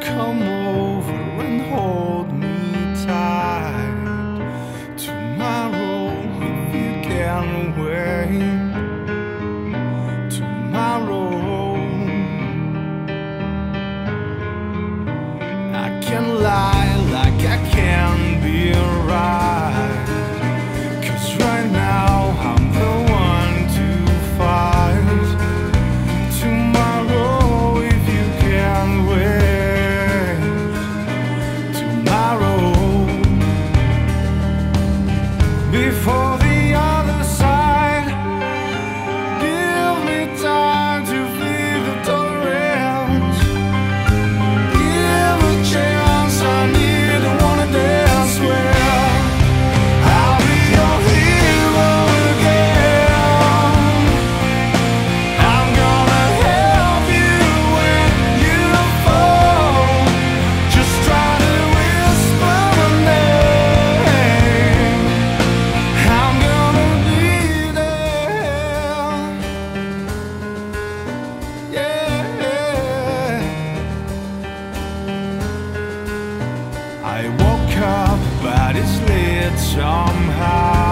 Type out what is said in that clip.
come over and hold me tight. Tomorrow, if you can wait. Tomorrow, I can lie like I can be right, 'cause right now I'm the one to fight. Tomorrow, if you can wait. Tomorrow, before the other side, give me time to feel the tolerance. Give a chance, I need the one to dance with. I'll be your hero again. I'm gonna help you when you fall. Just try to whisper my name. I'm gonna be there. Yeah. I woke up, but it's lit somehow.